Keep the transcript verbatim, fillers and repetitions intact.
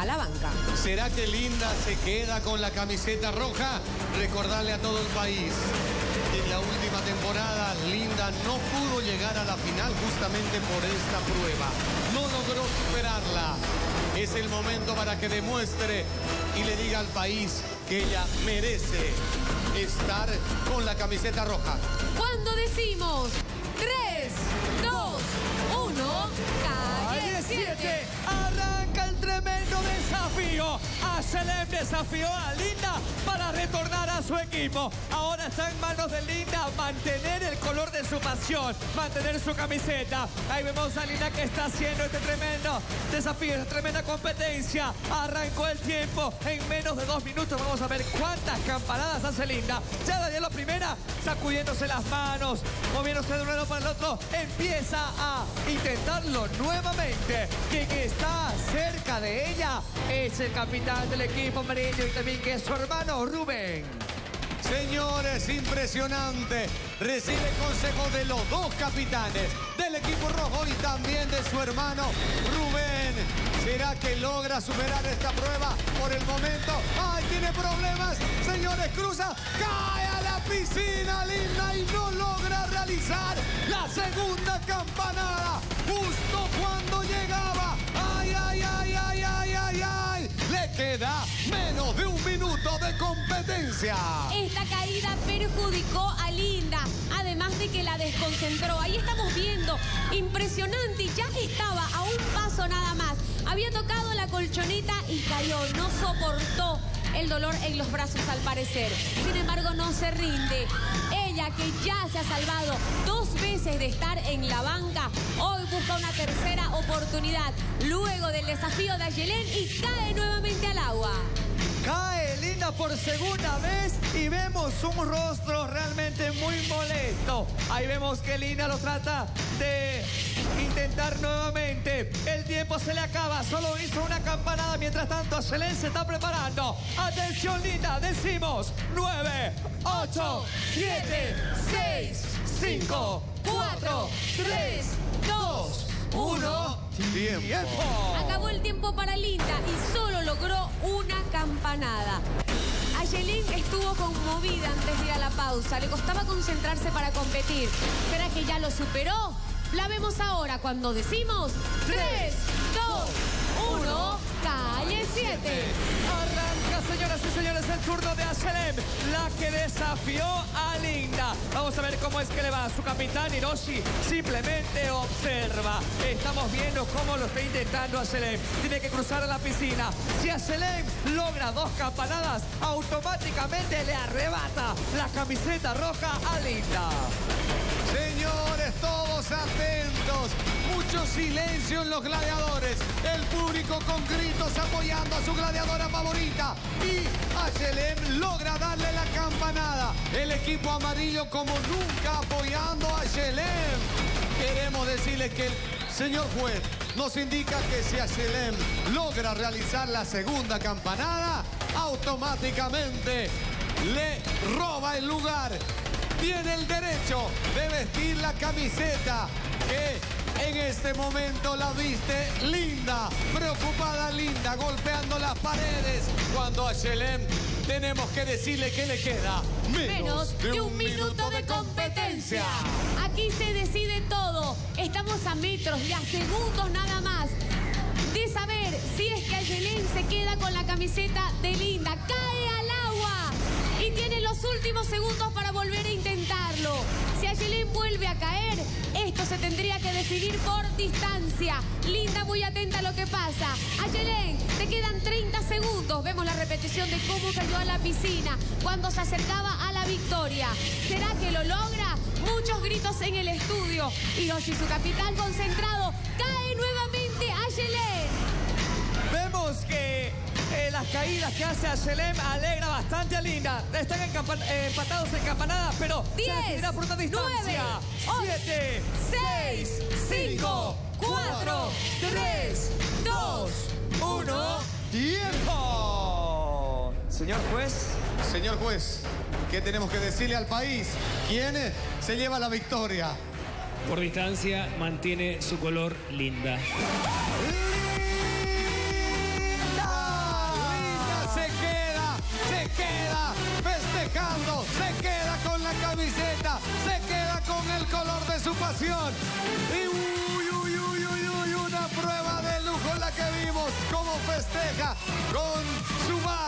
la banca. ¿Será que Linda se queda con la camiseta roja? Recordarle a todo el país que en la última temporada Linda no pudo llegar a la final justamente por esta prueba. No logró superarla. Es el momento para que demuestre y le diga al país que ella merece estar con la camiseta roja. Cuando decimos tres, dos, uno, calle siete. Arranca el tremendo desafío. Aselem desafió a Linda para retornar a su equipo. Ahora está en manos de Linda mantener el color de su pasión, mantener su camiseta. Ahí vemos a Linda que está haciendo este tremendo desafío, esta tremenda competencia. Arrancó el tiempo en menos de dos minutos. Vamos a ver cuántas campanadas hace Linda. Ya la dio la primera, sacudiéndose las manos, moviéndose de un lado para el otro. Empieza a intentarlo nuevamente. Quien está cerca de ella es el capitán del equipo amarillo y también que es su hermano Rubén. Señores, impresionante. Recibe consejo de los dos capitanes, del equipo rojo y también de su hermano Rubén. ¿Será que logra superar esta prueba por el momento? ¡Ay, tiene problemas! Señores, cruza, cae a la piscina Linda y no logra realizar la segunda campanada. Justo cuando llegaba. ¡Ay, ay, ay, ay, ay, ay, ay! Le queda menos de un minuto de competencia. Esta caída perjudicó a Linda, además de que la desconcentró. Ahí estamos viendo, impresionante, y ya estaba a un paso nada más. Había tocado la colchoneta y cayó, no soportó el dolor en los brazos al parecer. Sin embargo, no se rinde. Ella, que ya se ha salvado dos veces de estar en la banca, hoy busca una tercera oportunidad luego del desafío de Ayelén y cae nuevamente al agua. Cae Linda por segunda vez y vemos un rostro realmente muy molesto. Ahí vemos que Linda lo trata de intentar nuevamente. El tiempo se le acaba, solo hizo una campanada. Mientras tanto, Ayelén se está preparando. Atención, Linda, decimos nueve, ocho, siete, seis, cinco, cuatro, tres, dos, uno. Tiempo. Acabó el tiempo para Linda y solo logró una campanada. Ayelén estuvo conmovida antes de ir a la pausa. Le costaba concentrarse para competir. ¿Será que ya lo superó? La vemos ahora cuando decimos tres, dos, uno, calle siete. Arranca, señoras y señores, el turno de Ayelén, la que desafió a Linda. Vamos a ver cómo es que le va. Su capitán Hiroshi simplemente observa. Estamos viendo cómo lo está intentando Ayelén. Tiene que cruzar a la piscina. Si Ayelén logra dos campanadas, automáticamente le arrebata la camiseta roja a Linda. Señores, todos atentos. Mucho silencio en los gladiadores. El público con gritos apoyando a su gladiadora favorita. Y Ayelén logra darle la campanada. El equipo amarillo como nunca apoyando a Ayelén. Queremos decirle que el señor juez nos indica que si Ayelén logra realizar la segunda campanada, automáticamente le roba el lugar. Tiene el derecho de vestir la camiseta que en este momento la viste Linda. Preocupada Linda, golpeando las paredes. Cuando a Ayelén tenemos que decirle que le queda menos, Menos de un minuto de competencia. Aquí se decide todo. Estamos a metros y a segundos nada más de saber si es que Ayelén se queda con la camiseta de Linda. Cae al agua y tiene los últimos segundos para volver a intentarlo. Si Ayelén vuelve a caer, esto se tendría que definir por distancia. Linda, muy atenta a lo que pasa. Ayelén, te quedan treinta segundos. Vemos la repetición de cómo cayó a la piscina cuando se acercaba a la victoria. ¿Será que lo logra? Muchos gritos en el estudio. Hiroshi, su capitán concentrado, cae nuevamente Ayelén. Vemos que eh, las caídas que hace Ayelén alegra bastante a Linda. Están eh, empatados en campanadas, pero diez, por una distancia. nueve, siete, seis, cinco, cuatro, tres, dos, uno. ¡Tiempo! Señor juez. Señor juez, ¿qué tenemos que decirle al país? ¿Quién se lleva la victoria? Por distancia mantiene su color Linda. ¡Linda! festejando, se queda con la camiseta, se queda con el color de su pasión. Y uy, uy, uy, uy, uy, una prueba de lujo la que vimos, cómo festeja con su madre.